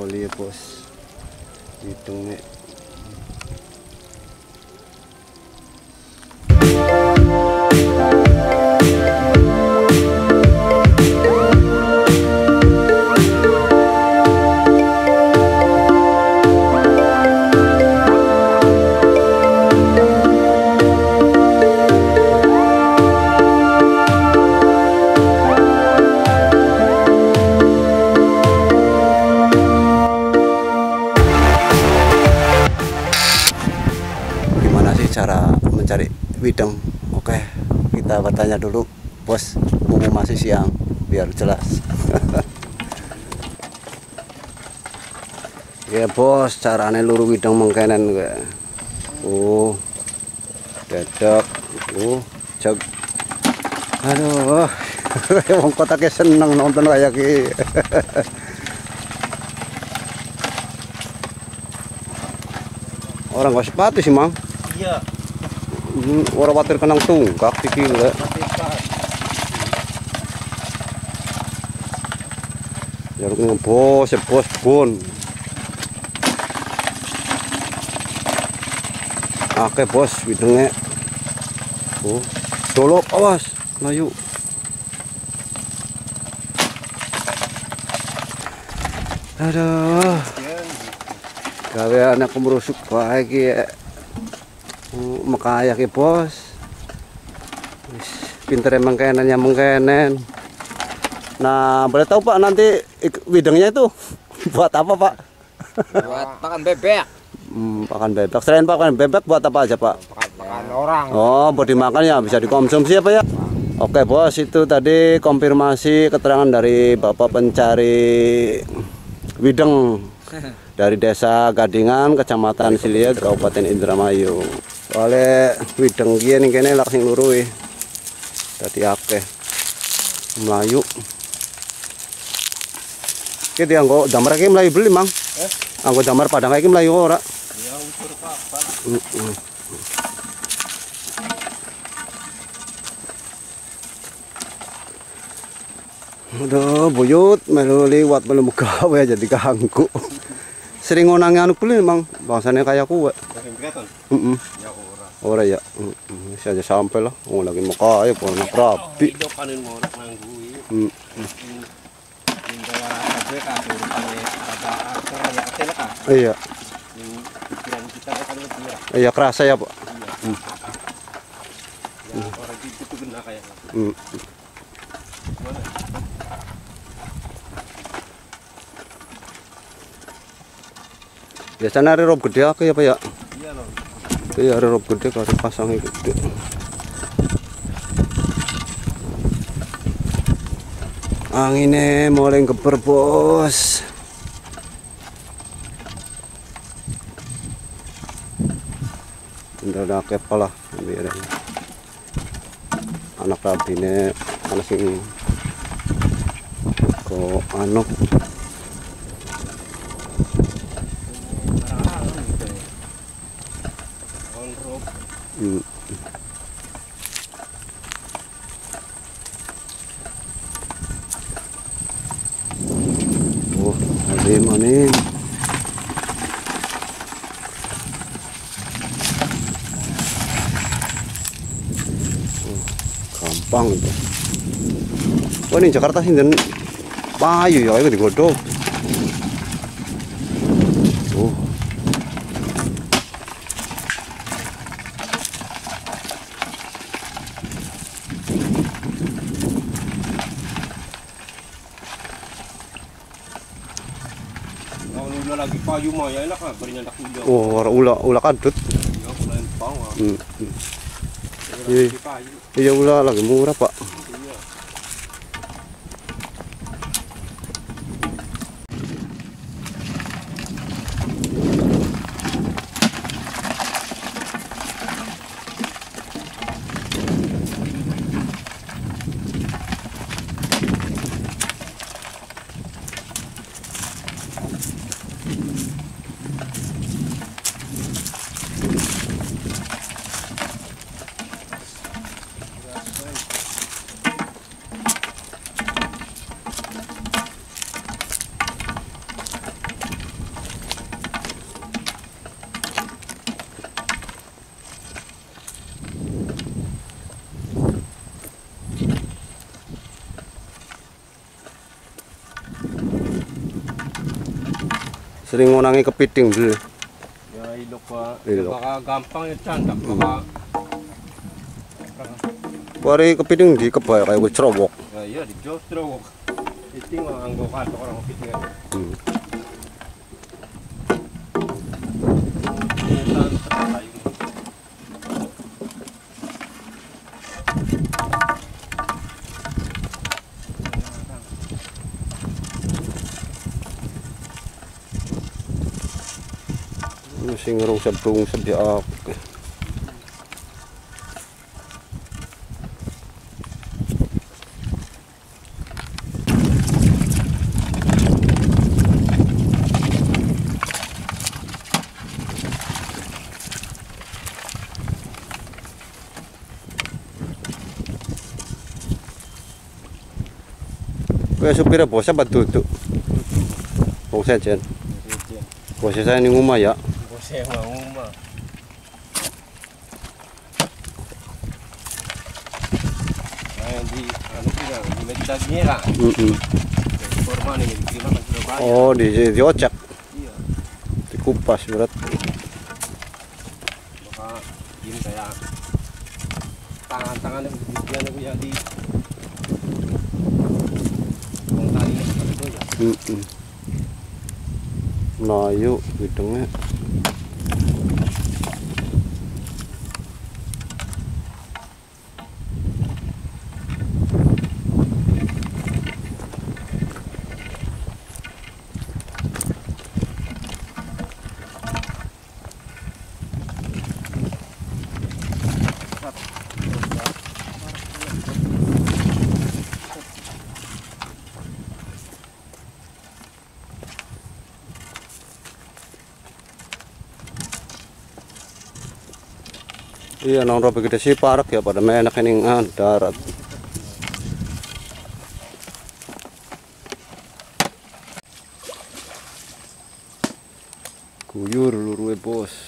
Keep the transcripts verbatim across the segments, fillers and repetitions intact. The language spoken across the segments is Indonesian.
oli ya bos, hidungnya. Cara mencari wideng. Oke, kita bertanya dulu bos, mumpung masih siang biar jelas. Ya bos, carane luru wideng mengkenen gue. Uh, dedek, uh, jog. Aduh, wong kotake seneng nonton kayak gini. Orang gak sepatu sih mang. Iya. Hmm, orang watir kenang tungkak pikir le. Jaruk ngebos, ya bos bon. Oke bos, widengnya. Oh, dolop awas, layu. Aduh. Gawe anak merusuk baik ya. Makaya ki bos, pinter emang kenen ya mengkenen. Nah boleh tahu pak nanti widengnya itu buat apa pak? Buat pakan bebek. Hmm, pakan bebek. Selain pakan bebek buat apa aja pak? Pakan, pakan orang. Oh buat dimakan ya, bisa dikonsumsi apa ya? Oke bos, itu tadi konfirmasi keterangan dari bapak pencari wideng dari Desa Gadingan, Kecamatan Siliat, Kabupaten Indramayu. Oleh wideng gini kene lak sing luru e. Dadi akeh. Melayu. Ki dianggo damar iki melayu beli, Mang. Eh? Anggo damar padang iki melayu ora? Ya unsur apa-apa. Heeh. Aduh, buyut melu liwat belum gawe jadi ganggu. Sering ngonangi anu kulit, Mang. Bangsane kayak kuwe. Heeh. Ya ora. Ora ya. Heeh. Wis aja sampai lah. Oh lagi mau kaya pono rapi. Hidup panen mau nangguwi. Heeh. Indawa kabeh kasurupane rada aktor ya atel ka. Iya. Pikiran kita kan lebih ya. Iya kerasa ya, Pak. Iya. Ya orang itu kena kayak. Heeh. Mana? Biasanya hari rob gede akeh ya, Pak ya? Iya loh. Iya, hari rob gede karo pasangnya gede. Anginnya mulai ngeber, bos. Udah akeh pala biar anak rabine ana sing kok anu Hmm. Oh, ada mana? Oh, gampang itu. Oh, ini Jakarta sinten payu ya, itu digodhog. Oh. Lagi payu mah ya enak lah berinya nak udah. Oh, ula ula kadut. Ya lain pang. Hmm. Iya. Iya ula lagi murah, Pak. Iya. Sering ngonangi kepiting dulu. Ya ilok pak. Ilok. Baka gampang ya candak. Baka. Wari kepiting di kebaya kayak gue cerobok. Ya iya di jostro. Kepiting anggo kantor orang kepiting. Hmm. Sing ngerung sebung sediak. Kaya supirnya bosnya apa duduk? Bosnya jen. Bosnya saya ini ngumah ya. Bosnya mau mah. Nah yang di anu tidak di meja dagingnya lah. Mm-mm. Formal ini diterima kan Surabaya. Oh di di ocak, Iya. dikupas berat. Maka ini kayak tangan-tangan yang begini aku ya di tali itu ya. Mm-mm. Nah yuk hidungnya. Iya nong robe gede sih parak ya pada menak ini ah, darat. Guyur luruwe bos.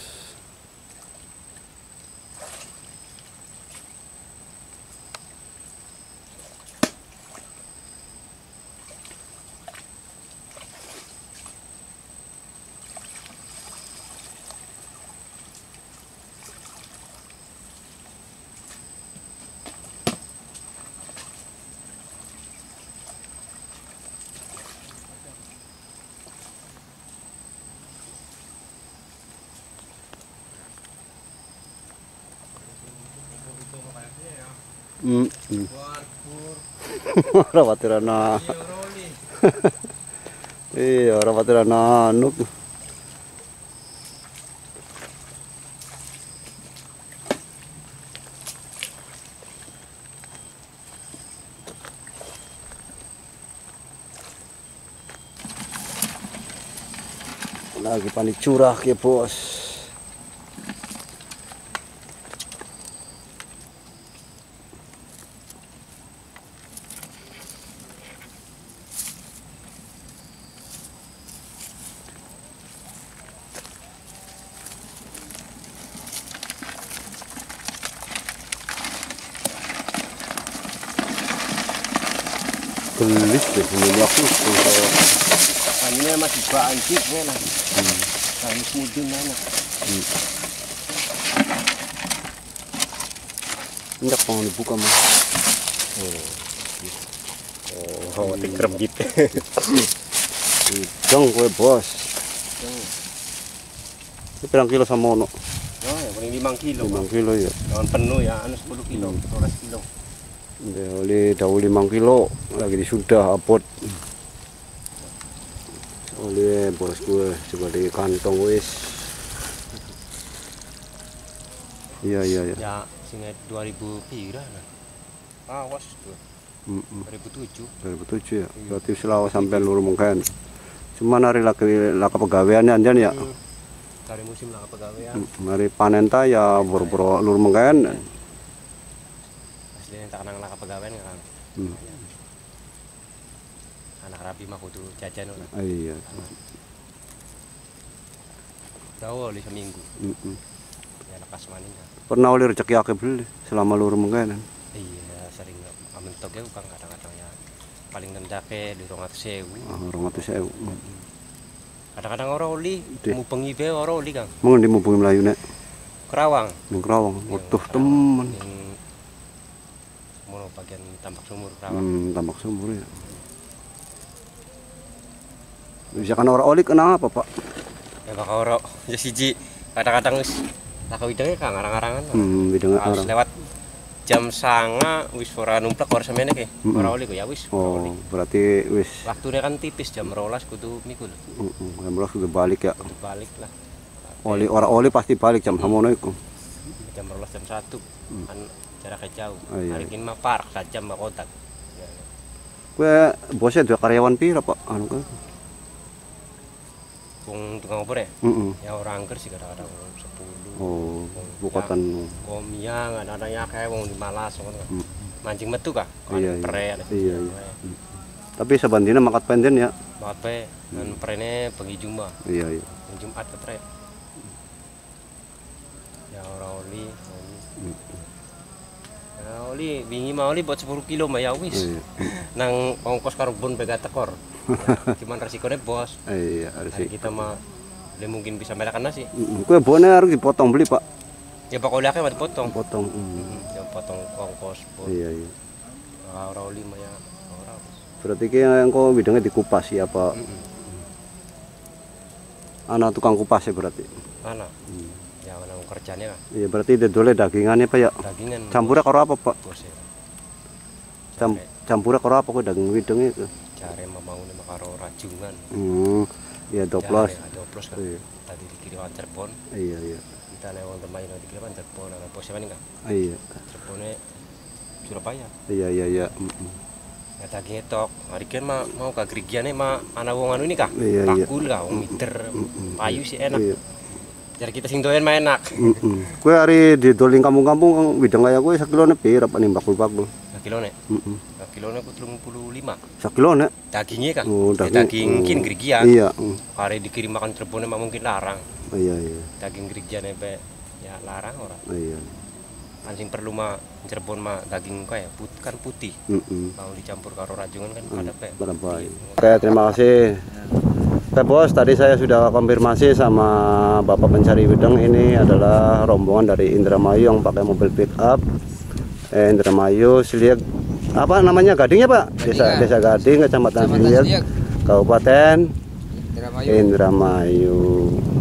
Hmm. Ora watirana. Iya, ora watirana anu. Lagi panik curah ya bos. Gelis deh ini aku. Ini masih banjir kan. Hmm. Kamis mudin mana? Hmm. Enggak mau dibuka mah. Oh, oh, tingkrem gitu. Dong gue bos. Ini berapa kilo sama ono? Oh, ya paling lima kilo. lima kilo ya. Daun penuh ya, anu sepuluh kilo, dua belas kilo. Udah oleh daun lima kilo lagi sudah apot. Oleh bos gue coba di kantong wis. Iya iya iya. Ya, singa dua ribu pira lah. Awas tuh. Mm -mm. dua ribu tujuh. dua ribu tujuh ya. Berarti selawas sampai luar mungkin. Cuma hari laki laka pegawaiannya anjan ya. Hmm. Dari musim laka pegawaian. Mari panen ta ya boro-boro luar mungkin. Aslinya tak nang laka pegawaian kan. Hmm. Anak rapi mah kudu jajan lah. Ah, iya. Tahu oli seminggu. Mm -mm. Ya lekas maning. Pernah oleh rezeki akeh beli selama luar mungkin. Iya, sering mentok ya ukang kadang-kadang ya. Paling nendake di rong atus sewu. Ah, rong atus sewu. Kadang-kadang orang oli, mubengi bae orang oli Kang. Mau di mubengi Melayu nek. Kerawang. Ning Kerawang. Waduh temen. Mau bagian Tambak Sumur Kerawang. Hmm, Tambak Sumur ya. Bisa kan orang oli kena apa, Pak? Ya bakal orang ya siji kadang-kadang wis tak widangnya Kang arang-arangan. Hmm, widangnya arang. Lewat jam sanga wis ora numplek ora semene ke. Mm-mm. Ora oli kok ya wis. Oh, berarti wis Waktunya kan tipis jam rolas kudu mikul. heeh, jam rolas sudah balik ya. Kudu balik lah. Oli ora oli pasti balik jam samono iku. Jam rolas jam satu kan jaraknya jauh. Oh, iya. Hari ini mah park sajam mah kotak. Ya. Kowe bosnya dua karyawan pira, Pak? Anu kan. Kung tukang opor ya? Heeh. Ya orang angker sih kadang-kadang sepuluh. Oh, bukatan. Komia ada yang kayak wong di Malas ngono kan. Hmm. Mancing metu kah? Iya, Pere. iya. Iya, iya. Hmm. Tapi sabandina makat penden ya. Makat pe dan perene bengi Jumat. Iya, iya. Jumat ke pre. Ya ora oli, oli. Hmm. Ya oli wingi mah oli buat sepuluh kilo mah ya wis. Iya. Nang ongkos karbon bega tekor. Ya, cuman resikonya bos. Iya, Hari harus. kita mah dia mungkin bisa melakukan nasi. Heeh. Kowe bone harus dipotong beli, Pak. Ya pokoknya kan dipotong. Potong. Hmm. Hmm, ya potong ongkos bos. Iya, iya. Ora oli mah ya ora. Berarti ki engko bidangnya dikupas ya, Pak. Heeh. Anak tukang kupas ya berarti. Mana? Hmm. Ya mana kerjanya kan. Iya, berarti dodole dagingannya, Pak ya. Dagingan. Campurnya karo apa, Pak? Bos ya. Cam campurnya karo apa kok daging wideng itu? Cari mah mau nih karo rajungan. Hmm. Ya doplos. Ya doplos kan. Iya. Tadi dikirim Cirebon. Iya, iya. Kita lewat teman yang dikirim Cirebon, ada bosnya kan enggak? Iya. Cirebonnya Surabaya. Iya, iya, iya. Mm-mm. Ya daging etok. Hari kan mah mau ka grigiane mah ana wong anu ini kah? Iya, iya. Pakul kah, wong miter. Payu sih enak. Iya. Jadi kita sing doyan mah enak. Heeh. Kowe hari didoling kampung-kampung wideng kaya kowe sakilone pira Pak nih bakul-bakul? Kilone. Heeh. Kilone ku tiga puluh lima. Sakilone? Dagingnya kan. Oh, Ya, daging. daging Oh. mungkin grigian. Iya, heeh. Hari dikirim makan Cirebon mah mungkin larang. Oh, iya, iya. Daging grigiane pe ya larang ora. Oh, iya. Kan sing perlu mah Cirebon mah daging kaya put, kan putih. Heeh. Kalau dicampur karo rajungan kan ada pe. Berapa? Oke, terima kasih. Oke bos, tadi saya sudah konfirmasi sama Bapak pencari wideng. Ini adalah rombongan dari Indramayu yang pakai mobil pick up. Eh, Indramayu, Siliak, apa namanya Gading ya Pak? Desa Desa Gading, Kecamatan Siliak, Kabupaten Indramayu. Indramayu.